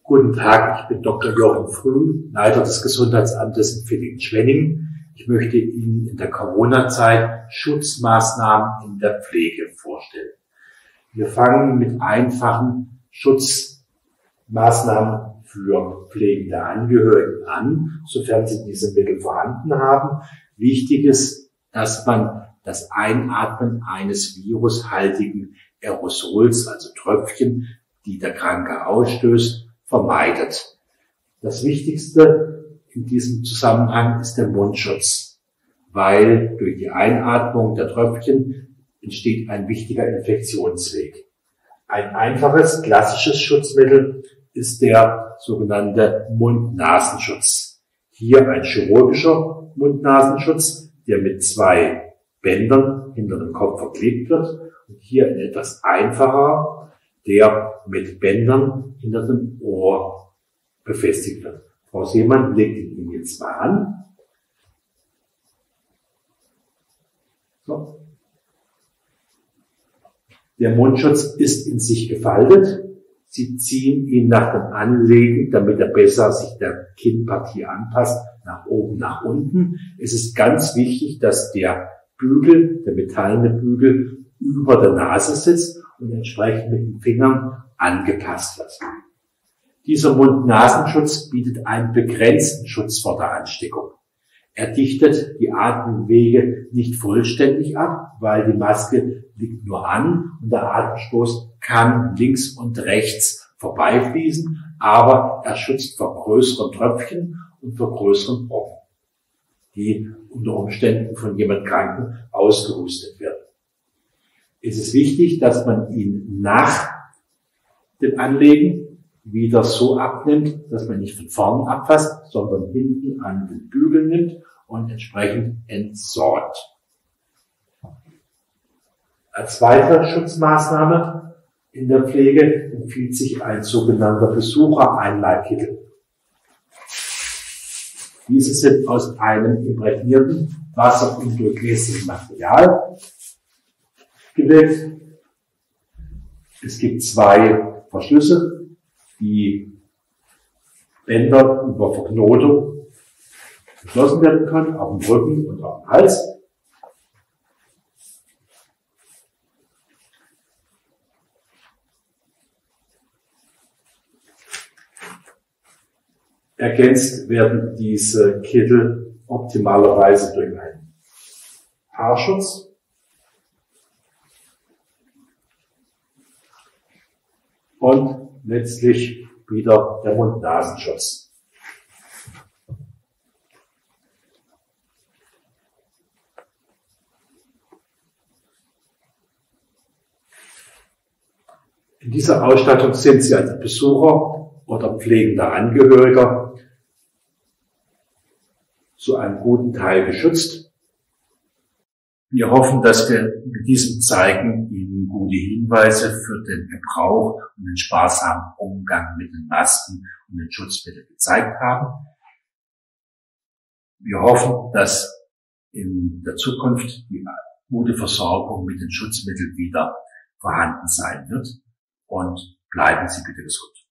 Guten Tag, ich bin Dr. Jochen Früh, Leiter des Gesundheitsamtes in Villingen-Schwenningen. Ich möchte Ihnen in der Corona-Zeit Schutzmaßnahmen in der Pflege vorstellen. Wir fangen mit einfachen Schutzmaßnahmen für pflegende Angehörige an, sofern sie diese Mittel vorhanden haben. Wichtig ist, dass man das Einatmen eines virushaltigen Aerosols, also Tröpfchen, die der Kranke ausstößt, vermeidet. Das Wichtigste in diesem Zusammenhang ist der Mundschutz, weil durch die Einatmung der Tröpfchen entsteht ein wichtiger Infektionsweg. Ein einfaches, klassisches Schutzmittel ist der sogenannte Mund-Nasenschutz. Hier ein chirurgischer Mund-Nasenschutz, der mit 2 Bändern hinter dem Kopf verklebt wird. Und hier ein etwas einfacher, der mit Bändern hinter dem Ohr befestigt wird. Frau Seemann legt ihn jetzt mal an. So. Der Mundschutz ist in sich gefaltet. Sie ziehen ihn nach dem Anlegen, damit er besser sich der Kinnpartie anpasst, nach oben, nach unten. Es ist ganz wichtig, dass der Bügel, der metallene Bügel, über der Nase sitzt und entsprechend mit den Fingern angepasst wird. Dieser Mund-Nasenschutz bietet einen begrenzten Schutz vor der Ansteckung. Er dichtet die Atemwege nicht vollständig ab, weil die Maske liegt nur an und der Atemstoß kann links und rechts vorbeifließen, aber er schützt vor größeren Tröpfchen und vor größeren Brocken, die unter Umständen von jemand Kranken ausgehustet werden. Es ist wichtig, dass man ihn nach dem Anlegen wieder so abnimmt, dass man nicht von vorn abfasst, sondern hinten an den Bügel nimmt und entsprechend entsorgt. Als weitere Schutzmaßnahme in der Pflege empfiehlt sich ein sogenannter Besuchereinleihkittel. Diese sind aus einem imprägnierten, wasserundurchlässigen Material gewählt. Es gibt 2 Verschlüsse, die Bänder über Verknotung geschlossen werden können, auf dem Rücken und auf dem Hals. Ergänzt werden diese Kittel optimalerweise durch einen Haarschutz. Und letztlich wieder der Mund-Nasenschutz. In dieser Ausstattung sind Sie als Besucher oder pflegender Angehöriger zu einem guten Teil geschützt. Wir hoffen, dass wir mit diesem Zeigen Ihnen gute Hinweise für den Gebrauch und den sparsamen Umgang mit den Masken und den Schutzmitteln gezeigt haben. Wir hoffen, dass in der Zukunft die gute Versorgung mit den Schutzmitteln wieder vorhanden sein wird. Und bleiben Sie bitte gesund.